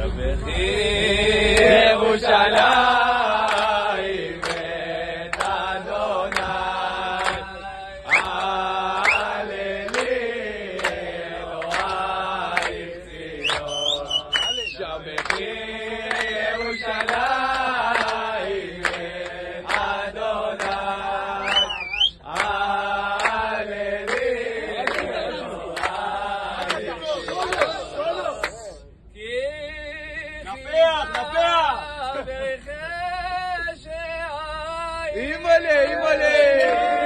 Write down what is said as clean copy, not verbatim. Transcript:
שבחי ירושלים את אדוני, הללי אלוהי ציון. שבחי ירושלים את אדוני, הללי אימא'לה, אימא'לה.